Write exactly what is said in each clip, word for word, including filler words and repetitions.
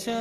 Вся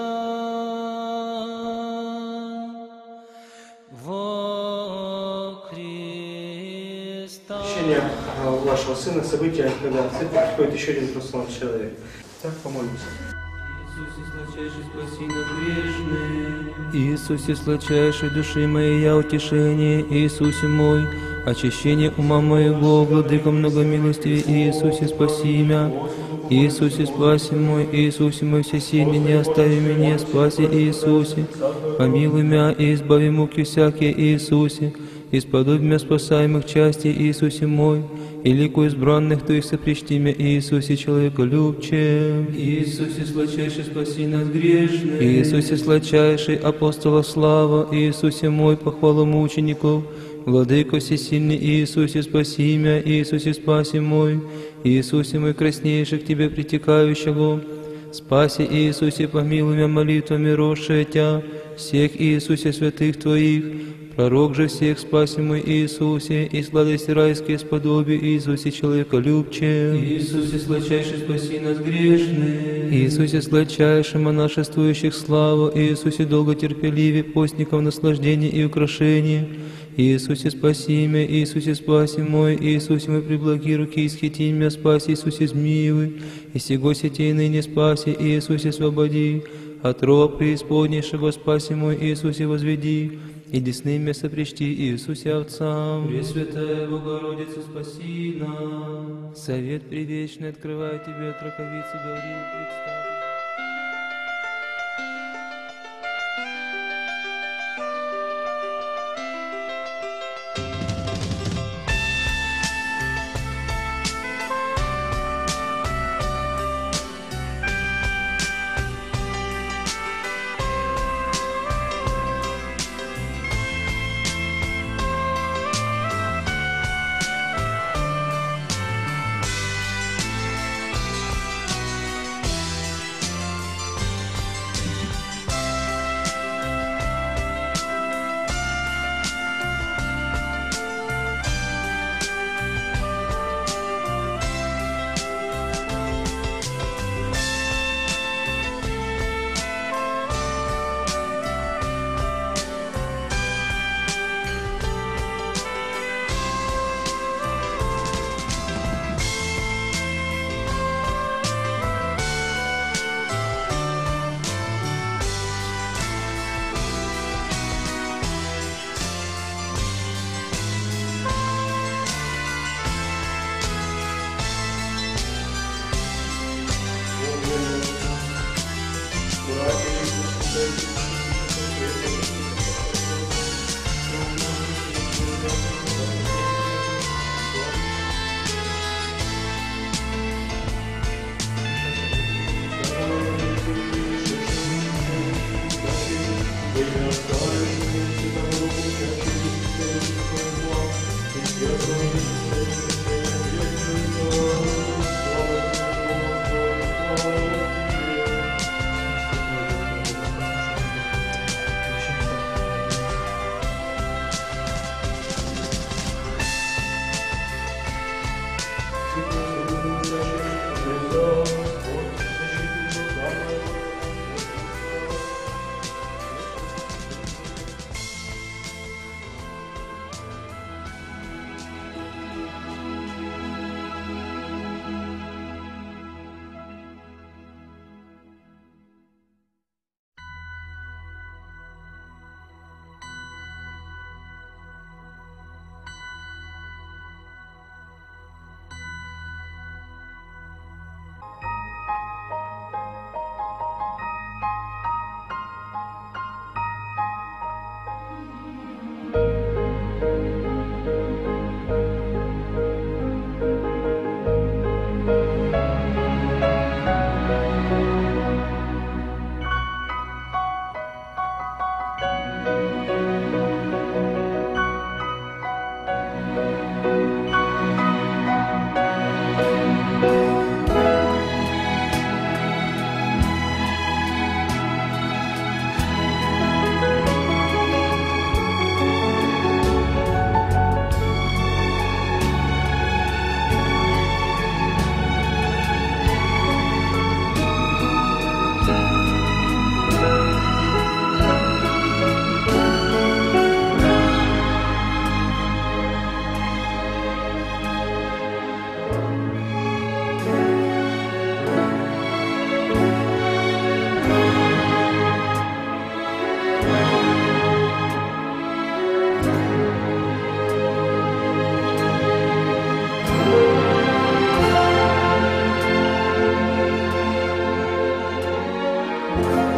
во Христа. Ощущение вашего сына, события, когда в церковь приходит еще один взрослый человек. Так, помолимся. Иисусе, сладчайший, спаси нас грешных. Иисусе, сладчайший, души моей, я утешение. Иисусе мой, очищение ума моего, владыка многомилостивый. Иисусе, спаси меня. Иисусе, спаси мой, Иисусе мой, всесильный, не остави меня, спаси Иисусе. Помилуй меня и избави муки всякие, Иисусе. Исподобь меня спасаемых частей, Иисусе мой. И лику избранных Твоих сопричти меня, Иисусе, человеколюбче. Иисусе, сладчайший, спаси нас грешных. Иисусе, сладчайший, апостола слава. Иисусе мой, похвала мучеников. Владыко всесильный, Иисусе, спаси меня, Иисусе, спаси мой. Иисусе мой, краснейший к Тебе притекающего. Спаси, Иисусе, помилуй меня молитвами росшие Тя. Всех, Иисусе, святых Твоих. Пророк же всех, спаси мой Иисусе, и сладости райские сподоби, Иисусе, человеколюбче. Иисусе, сладчайший, спаси нас грешных. Иисусе, сладчайший, монашествующих славу, Иисусе, долготерпеливее, постников наслаждения и украшения. Иисусе, спаси меня, Иисусе, спаси мой, Иисусе, мой преблаги руки, исхити меня, спаси, Иисусе, змеевый, и сего сетей ныне спаси, Иисусе, освободи, от рова преисподнейшего спаси мой, Иисусе, возведи, и десны меня сопричти, Иисусе, Отцам. Пресвятая Богородица, спаси нас. Совет привечный открывай Тебе от раковицы, говорил представь. Господи.